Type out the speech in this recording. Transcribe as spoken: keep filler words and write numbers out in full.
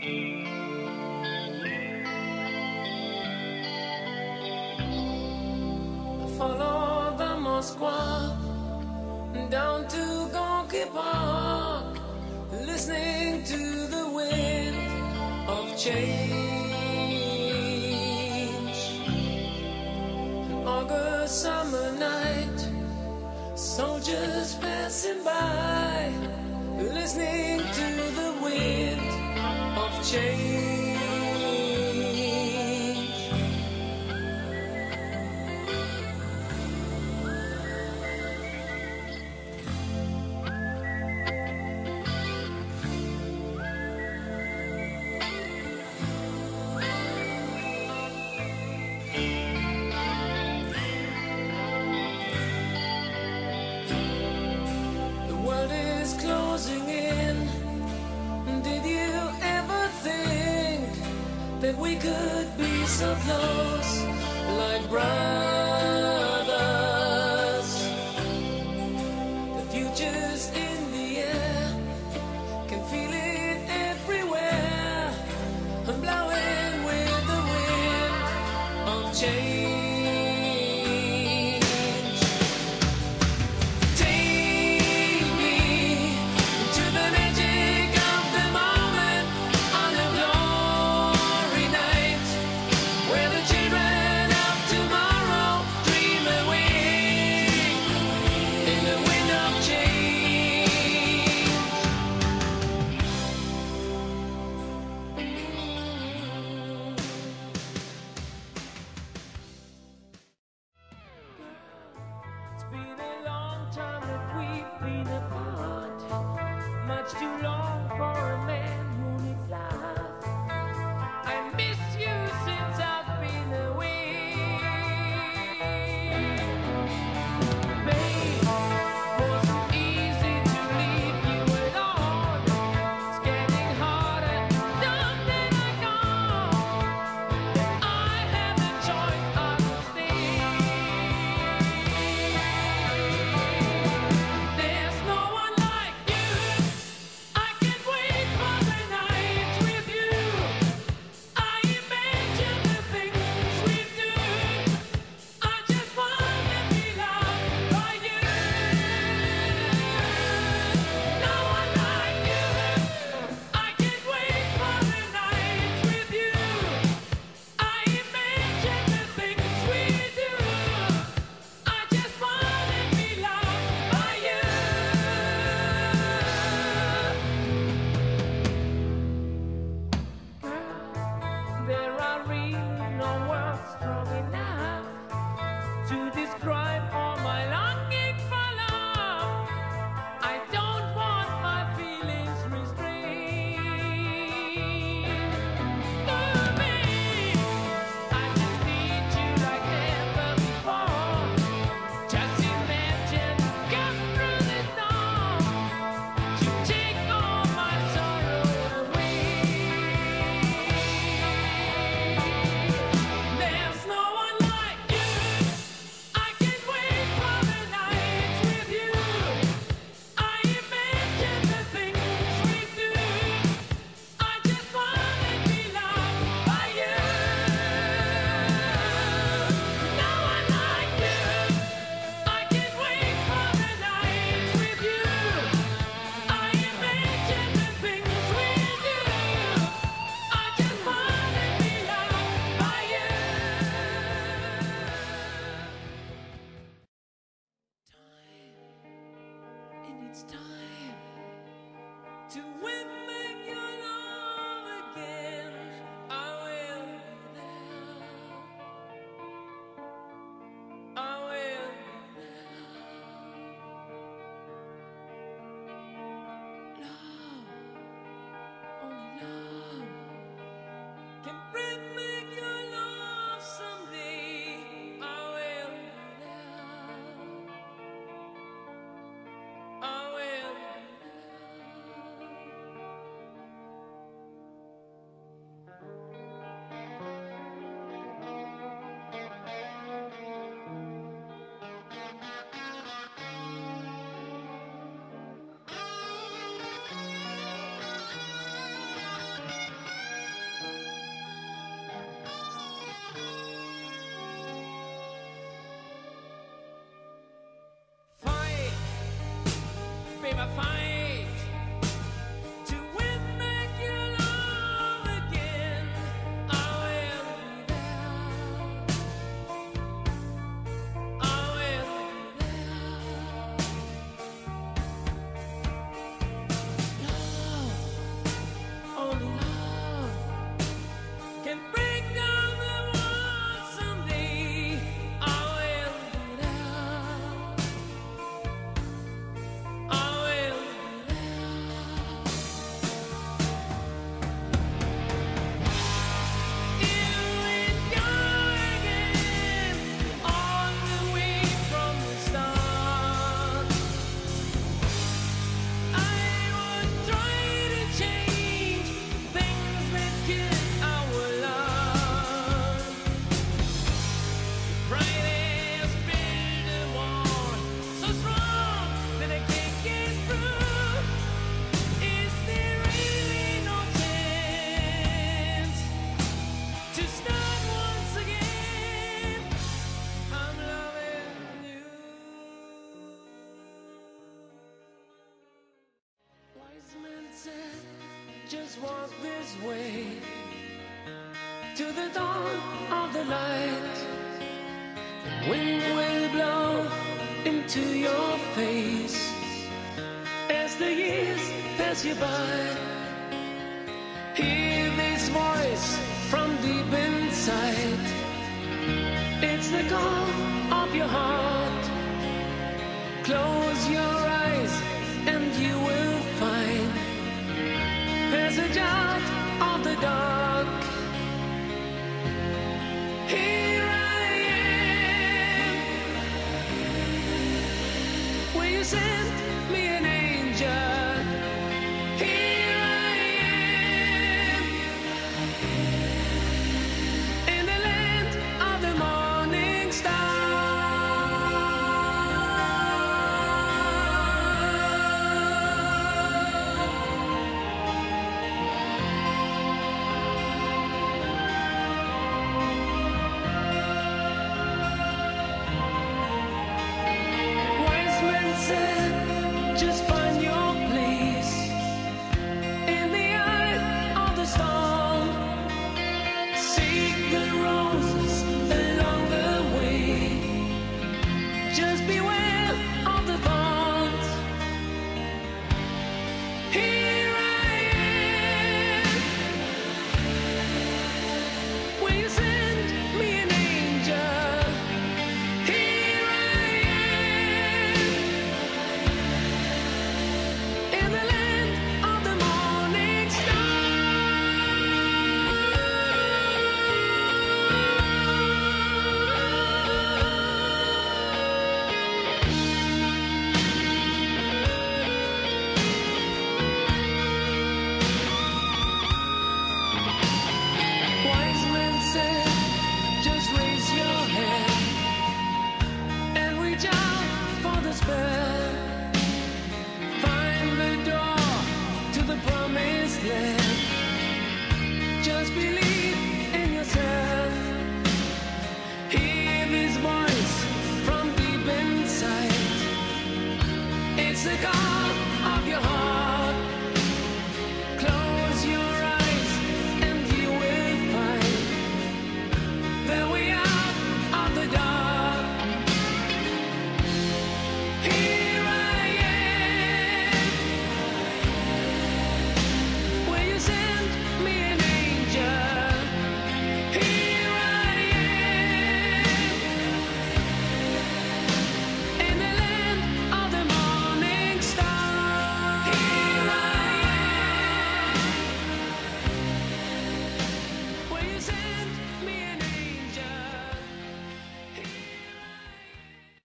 Follow the Moskva down to Gorky Park, listening to the wind of change. An August summer night, soldiers passing by, listening to the wind of change. Closing in. Did you ever think that we could be so close, like brothers? The future's in the air, can feel it everywhere. I'm blowing with the wind of change. just walk this way to the dawn of the light. The wind will blow into your face as the years pass you by. Hear this voice from deep inside. It's the call of your heart. Close your eyes and you will find passage out of the dark. Here I am, where you said